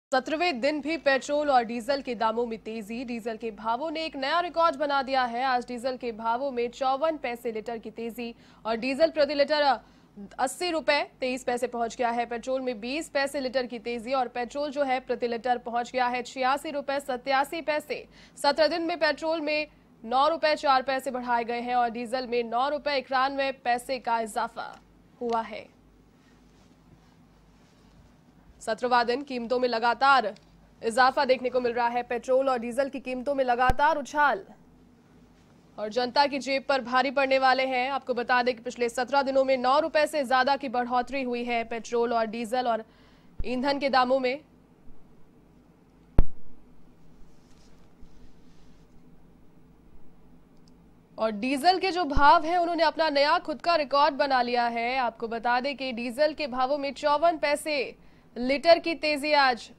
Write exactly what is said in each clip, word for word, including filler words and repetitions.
सत्रहवें दिन भी पेट्रोल और डीजल के दामों में तेजी। डीजल के भावों ने एक नया रिकॉर्ड बना दिया है। आज डीजल के भावों में चौवन पैसे लीटर की तेजी और डीजल प्रति लीटर अस्सी रुपए तेईस पैसे पहुंच गया है। पेट्रोल में बीस पैसे लीटर की तेजी और पेट्रोल जो है प्रति लीटर पहुंच गया है छियासी रुपए सत्यासी पैसे। सत्रह दिन में पेट्रोल में नौ रुपए चार पैसे बढ़ाए गए हैं और डीजल में नौ रुपए इक्यानवे पैसे का इजाफा हुआ है। सत्रहवां दिन कीमतों में लगातार इजाफा देखने को मिल रहा है। पेट्रोल और डीजल की कीमतों में लगातार उछाल और जनता की जेब पर भारी पड़ने वाले हैं। आपको बता दें कि पिछले सत्रह दिनों में नौ रुपए से ज्यादा की बढ़ोतरी हुई है पेट्रोल और डीजल और ईंधन के दामों में। और डीजल के जो भाव हैं उन्होंने अपना नया खुद का रिकॉर्ड बना लिया है। आपको बता दें कि डीजल के भावों में चौवन पैसे लीटर की तेजी आज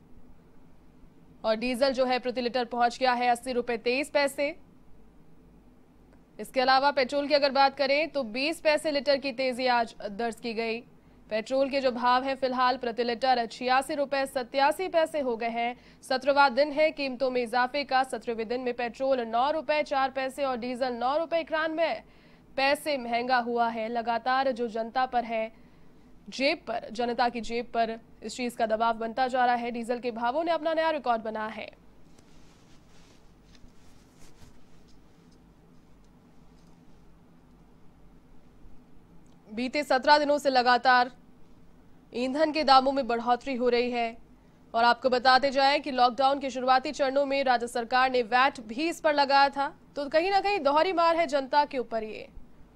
और डीजल जो है प्रति लीटर पहुंच गया है अस्सी रुपए तेईस पैसे। इसके अलावा पेट्रोल की अगर बात करें तो बीस पैसे लीटर की तेजी आज दर्ज की गई। पेट्रोल के जो भाव है फिलहाल प्रति लीटर छियासी रुपए सत्यासी पैसे हो गए हैं। सत्रहवां दिन है कीमतों में इजाफे का। सत्रहवें दिन में पेट्रोल नौ रुपए चार पैसे और डीजल नौ रुपए इक्यानवे पैसे महंगा हुआ है। लगातार जो जनता पर है, जेब पर, जनता की जेब पर इस चीज का दबाव बनता जा रहा है। डीजल के भावों ने अपना नया रिकॉर्ड बनाया है। बीते सत्रह दिनों से लगातार ईंधन के दामों में बढ़ोतरी हो रही है और आपको बताते जाएं कि लॉकडाउन के शुरुआती चरणों में राज्य सरकार ने वैट भी इस पर लगाया था, तो कहीं ना कहीं दोहरी मार है जनता के ऊपर ये।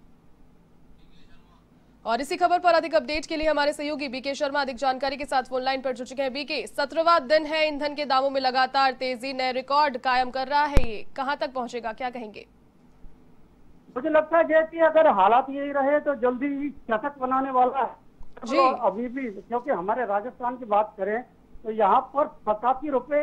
और इसी खबर पर अधिक अपडेट के लिए हमारे सहयोगी बीके शर्मा अधिक जानकारी के साथ फोन लाइन पर जुड़ चुके हैं। बीके, सत्रहवां दिन है, ईंधन के दामों में लगातार तेजी, नए रिकॉर्ड कायम कर रहा है, ये कहां तक पहुंचेगा, क्या कहेंगे? मुझे लगता है कि अगर हालात यही रहे तो जल्दी ही चटक बनाने वाला है जी। अभी भी क्योंकि हमारे राजस्थान की बात करें तो यहाँ पर सतासी रुपए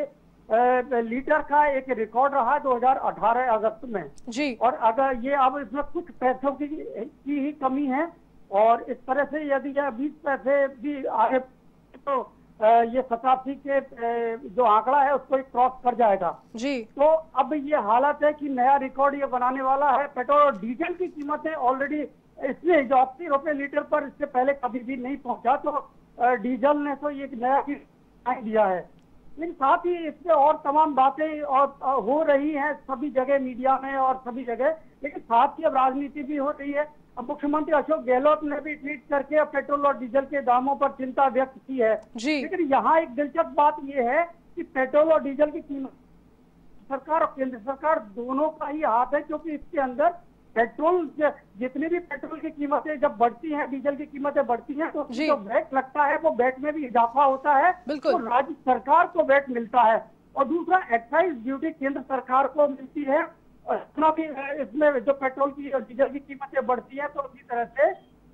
लीटर का एक रिकॉर्ड रहा दो हज़ार अठारह अगस्त में जी। और अगर ये अब इसमें कुछ पैसों की, की ही कमी है और इस तरह से यदि यह बीस पैसे भी आए तो ये सतासी के जो आंकड़ा है उसको क्रॉस कर जाएगा जी। तो अब ये हालत है कि नया रिकॉर्ड ये बनाने वाला है। पेट्रोल और डीजल की कीमतें ऑलरेडी इसमें जो अस्सी रुपए लीटर पर इससे पहले कभी भी नहीं पहुंचा, तो डीजल ने तो ये नया दिया है। लेकिन साथ ही इसमें और तमाम बातें और हो रही हैं सभी जगह मीडिया में और सभी जगह, लेकिन साथ ही अब राजनीति भी हो रही है। अब मुख्यमंत्री अशोक गहलोत ने भी ट्वीट करके पेट्रोल और डीजल के दामों पर चिंता व्यक्त की है जी। लेकिन यहाँ एक दिलचस्प बात यह है कि पेट्रोल और डीजल की कीमत सरकार और केंद्र सरकार दोनों का ही हाथ है, क्योंकि इसके अंदर पेट्रोल जितनी भी पेट्रोल की कीमतें जब बढ़ती हैं, डीजल की कीमतें बढ़ती हैं, तो जो वैट लगता है वो वैट में भी इजाफा होता है, तो राज्य सरकार को वैट मिलता है। और दूसरा एक्साइज ड्यूटी केंद्र सरकार को मिलती है। और इतना भी इसमें जो पेट्रोल की और डीजल की कीमतें बढ़ती हैं तो उसी तरह से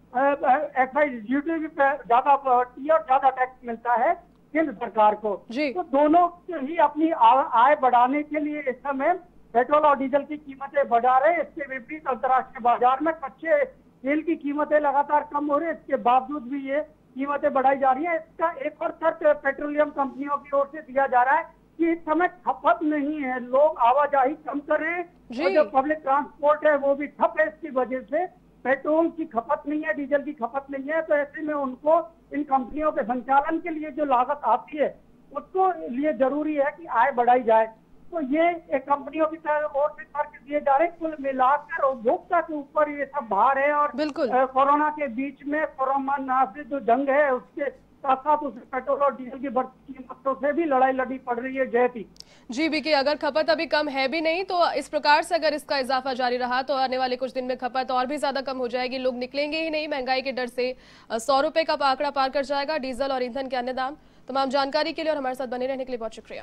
एक्साइज ड्यूटी भी ज्यादा बढ़ती है और ज्यादा टैक्स मिलता है केंद्र सरकार को जी। तो दोनों ही अपनी आय बढ़ाने के लिए इस समय पेट्रोल और डीजल की कीमतें बढ़ा रहे हैं। इसके विपरीत अंतर्राष्ट्रीय बाजार में कच्चे तेल की कीमतें लगातार कम हो रही है, इसके बावजूद भी ये कीमतें बढ़ाई जा रही है। इसका एक और तर्क पेट्रोलियम कंपनियों की ओर से दिया जा रहा है कि इस समय खपत नहीं है, लोग आवाजाही कम कर रहे हैं और जो पब्लिक ट्रांसपोर्ट है वो भी ठप है। इसकी वजह से पेट्रोल की खपत नहीं है, डीजल की खपत नहीं है, तो ऐसे में उनको इन कंपनियों के संचालन के लिए जो लागत आती है उसको लिए जरूरी है कि आय बढ़ाई जाए। तो ये एक कंपनियों की ओर से तर्क दिए जा रहे हैं। कुल मिलाकर उपभोक्ता के ऊपर ये सब भार है और कोरोना के बीच में कोरोना से जो जंग है उसके साथ साथ उसमें पेट्रोल और डीजल की बढ़ती कीमतों से भी लड़ाई लड़ी पड़ रही है। जयती जी बीके, अगर खपत अभी कम है भी नहीं तो इस प्रकार से अगर इसका इजाफा जारी रहा तो आने वाले कुछ दिन में खपत और भी ज्यादा कम हो जाएगी, लोग निकलेंगे ही नहीं, महंगाई के डर से सौ रुपए का आंकड़ा पार कर जाएगा डीजल और ईंधन के अन्य दाम। तमाम जानकारी के लिए और हमारे साथ बने रहने के लिए बहुत शुक्रिया।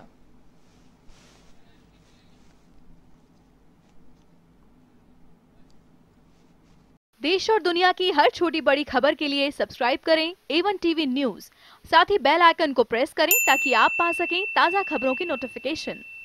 देश और दुनिया की हर छोटी बड़ी खबर के लिए सब्सक्राइब करें ए वन टीवी न्यूज़, साथ ही बेल आइकन को प्रेस करें ताकि आप पा सकें ताज़ा खबरों की नोटिफिकेशन।